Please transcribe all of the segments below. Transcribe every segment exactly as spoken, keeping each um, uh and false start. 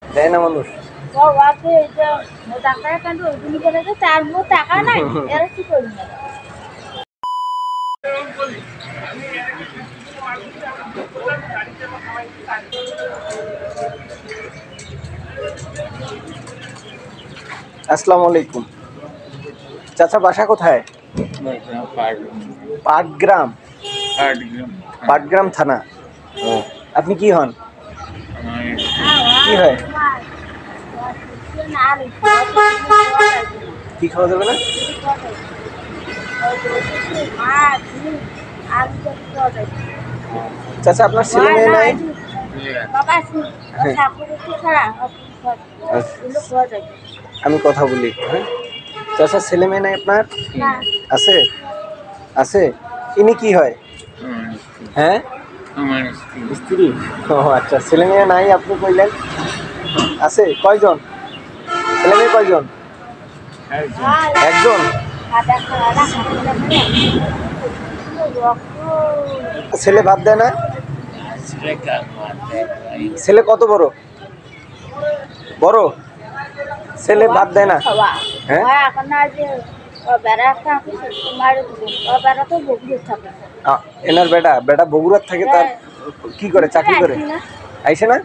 দেয় না মানুষ। আসসালামু আলাইকুম। চাচা বাসা কোথায়? পাটগ্রাম। পাটগ্রাম থানা। আপনি কি হন? কি হয়? কি খাওয়া যাবে না? চাচা আপনার ছেলে মেয়ে নাই? আমি কথা বলি। হ্যাঁ চাচা ছেলে মেয়ে নাই আপনার? আছে আছে। ইনি কি হয়? হ্যাঁ স্ত্রী। ও আচ্ছা, ছেলে মেয়ে নাই আপনি কইলেন। আছে কয়জন? ছেলে মেয়ে কয়জন? একজন। ছেলে ভাত দেয় না? ছেলে কত বড়? বড় ছেলে ভাত দেয় না? হ্যাঁ এনার বেটা বেটা বগুড়ার থাকে, তার কি করে চাকরি করে? আইসে না?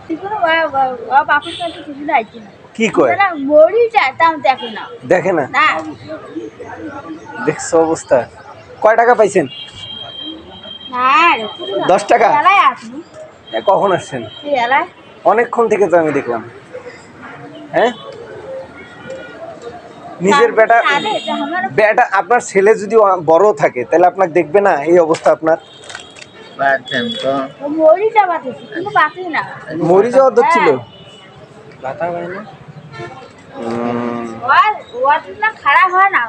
কি করে? দেখে না? দেখছো অবস্থা। কয় টাকা পাইছেন? দশ টাকা। কখন আসছেন? অনেকক্ষণ থেকে তো আমি দেখলাম। হ্যাঁ নিজের বেটা বেটা আপনার ছেলে যদি বড় থাকে তাহলে আপনাকে দেখবে না? এই অবস্থা আপনার। মরি যাওয়া ধরছিল। খারাপ হয় না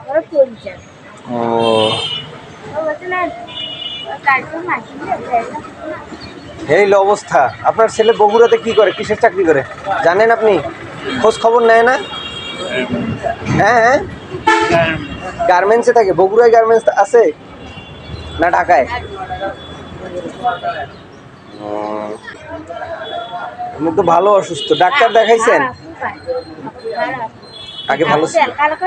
এই অবস্থা। আপনার ছেলে বগুড়াতে কি করে, কিসের চাকরি করে জানেন আপনি? খোঁজ খবর নেয় না? হ্যাঁ হ্যাঁ গার্মেন্টসে থাকে। বগুড়ায় গার্মেন্টস আছে না ঢাকায়? আপনি তো ভালো অসুস্থ, ডাক্তার দেখাইছেন? আগে ভালো ছিল।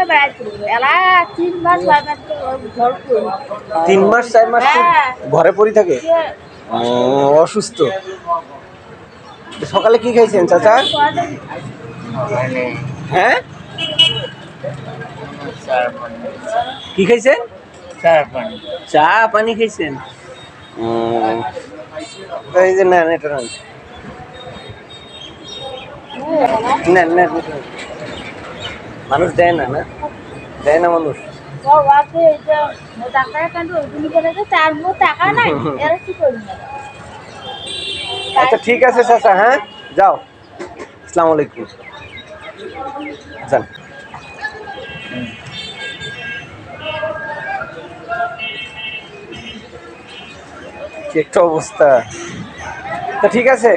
তিন মাস চার মাস ঘরে পড়ে থাকে। অসুস্থ। সকালে কি খাইছেন চাচা? হ্যাঁ কি খাইছেন? চা পানি খাইছেন? এই যে নেন এটা নেন নেন। মানুষ দেয় না? না দেয় না মানুষ। আচ্ছা ঠিক আছে চাচা, হ্যাঁ যাও। আসসালামু আলাইকুম। যান। কি একটা অবস্থা। তো ঠিক আছে।